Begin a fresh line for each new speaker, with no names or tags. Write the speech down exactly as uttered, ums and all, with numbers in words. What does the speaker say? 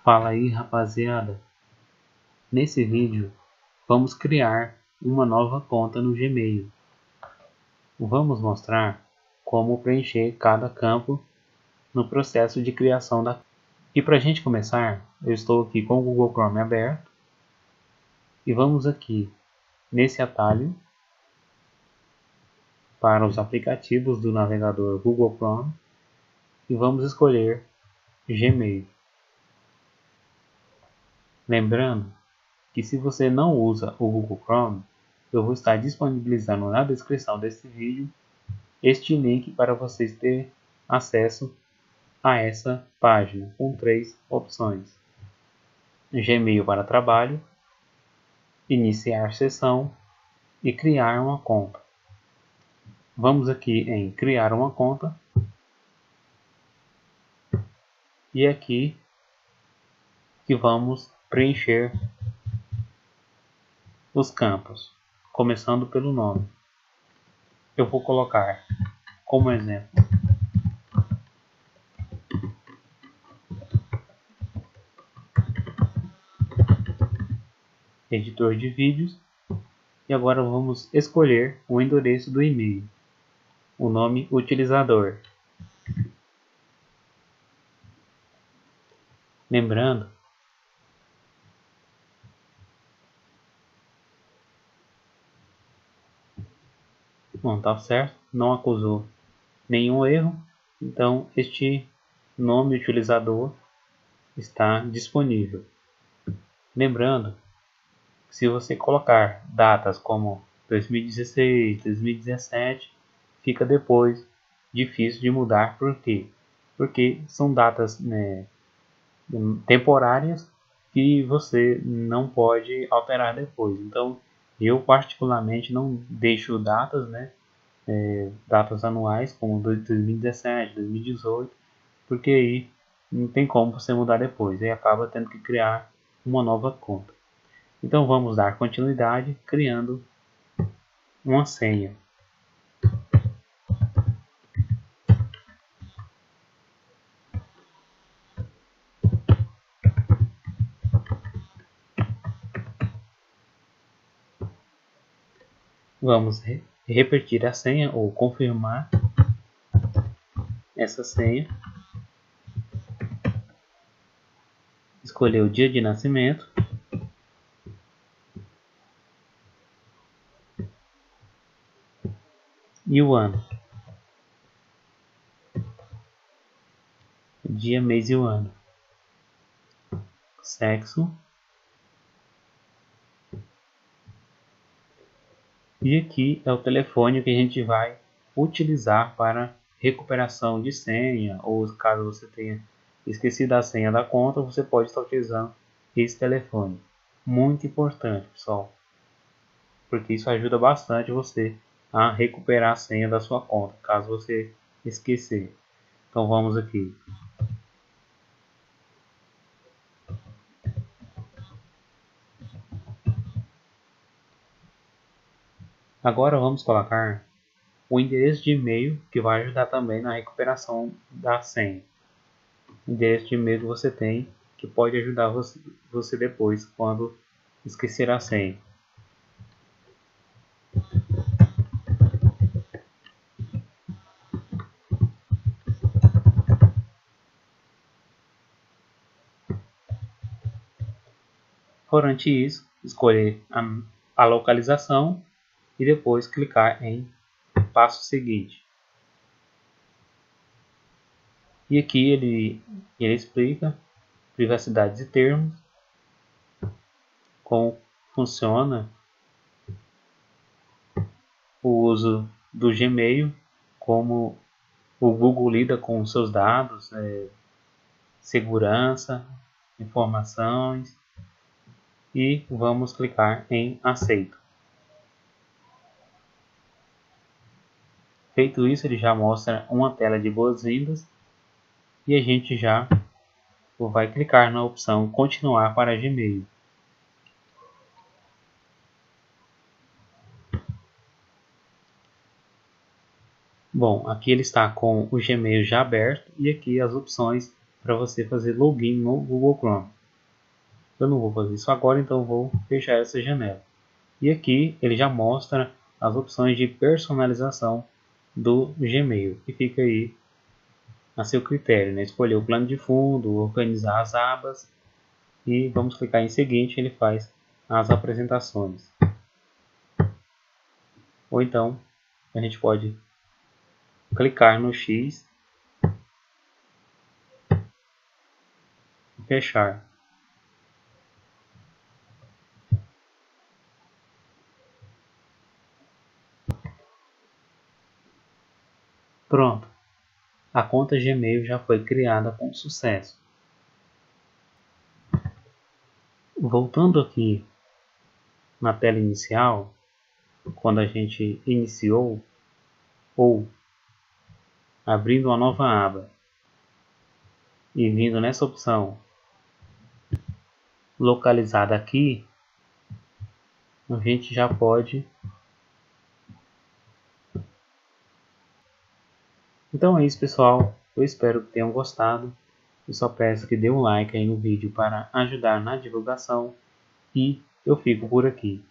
Fala aí, rapaziada. Nesse vídeo vamos criar uma nova conta no Gmail. Vamos mostrar como preencher cada campo no processo de criação da. E para a gente começar, eu estou aqui com o Google Chrome aberto e vamos aqui nesse atalho para os aplicativos do navegador Google Chrome e vamos escolher Gmail. Lembrando que se você não usa o Google Chrome, eu vou estar disponibilizando na descrição desse vídeo este link para vocês terem acesso a essa página com três opções: Gmail para trabalho, iniciar sessão e criar uma conta. Vamos aqui em criar uma conta e aqui que vamos preencher os campos, começando pelo nome. Eu vou colocar como exemplo editor de vídeos e agora vamos escolher o endereço do e-mail, o nome utilizador. Lembrando não está certo, não acusou nenhum erro, então este nome utilizador está disponível. Lembrando, se você colocar datas como dois mil e dezesseis, dois mil e dezessete, fica depois difícil de mudar. Por quê? Porque são datas, né, temporárias que você não pode alterar depois. Então, eu particularmente não deixo datas, né, é, datas anuais como dois mil e dezessete, dois mil e dezoito, porque aí não tem como você mudar depois, aí acaba tendo que criar uma nova conta. Então vamos dar continuidade criando uma senha. Vamos re repetir a senha ou confirmar essa senha. Escolher o dia de nascimento. E o ano. Dia, mês e o ano. Sexo. E aqui é o telefone que a gente vai utilizar para recuperação de senha, ou caso você tenha esquecido a senha da conta, você pode estar utilizando esse telefone. Muito importante, pessoal, porque isso ajuda bastante você a recuperar a senha da sua conta, caso você esquecer. Então vamos aqui. Agora vamos colocar o endereço de e-mail, que vai ajudar também na recuperação da senha. O endereço de e-mail que você tem, que pode ajudar você, você depois, quando esquecer a senha. Durante isso, escolher a, a localização e depois clicar em passo seguinte. E aqui ele, ele explica privacidade e termos, como funciona o uso do Gmail, como o Google lida com os seus dados, é, segurança, informações, e vamos clicar em aceito. Feito isso, ele já mostra uma tela de boas-vindas e a gente já vai clicar na opção continuar para Gmail. Bom, aqui ele está com o Gmail já aberto e aqui as opções para você fazer login no Google Chrome. Eu não vou fazer isso agora, então eu vou fechar essa janela. E aqui ele já mostra as opções de personalização do Gmail, que fica aí a seu critério, né? Escolher o plano de fundo, organizar as abas e vamos clicar em seguinte, ele faz as apresentações. Ou então a gente pode clicar no X e fechar. Pronto, a conta Gmail já foi criada com sucesso. Voltando aqui na tela inicial, quando a gente iniciou, ou abrindo uma nova aba e vindo nessa opção localizada aqui, a gente já pode. Então é isso, pessoal. Eu espero que tenham gostado. Eu só peço que dê um like aí no vídeo para ajudar na divulgação e eu fico por aqui.